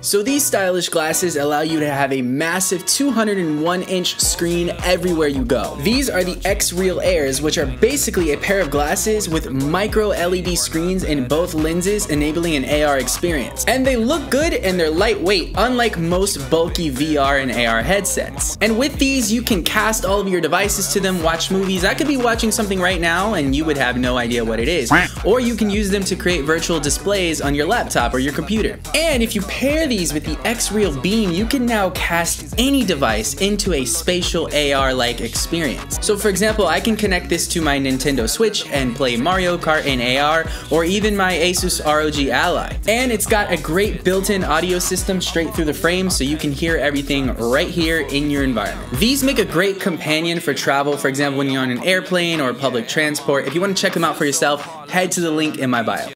So these stylish glasses allow you to have a massive 201-inch screen everywhere you go. These are the XREAL Airs, which are basically a pair of glasses with micro LED screens in both lenses, enabling an AR experience. And they look good and they're lightweight, unlike most bulky VR and AR headsets. And with these, you can cast all of your devices to them, watch movies. I could be watching something right now and you would have no idea what it is. Or you can use them to create virtual displays on your laptop or your computer. And if you pair these with the XREAL Beam, you can now cast any device into a spatial AR-like experience. So for example, I can connect this to my Nintendo Switch and play Mario Kart in AR, or even my Asus ROG Ally. And it's got a great built-in audio system straight through the frame, so you can hear everything right here in your environment. These make a great companion for travel, for example, when you're on an airplane or public transport. If you want to check them out for yourself, head to the link in my bio.